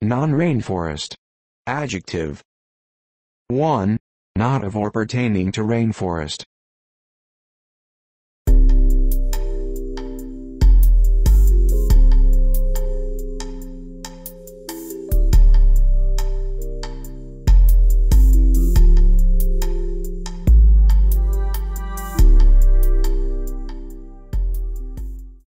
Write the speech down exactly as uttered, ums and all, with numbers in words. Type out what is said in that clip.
Non-rainforest. Adjective. one. Not of or pertaining to rainforest.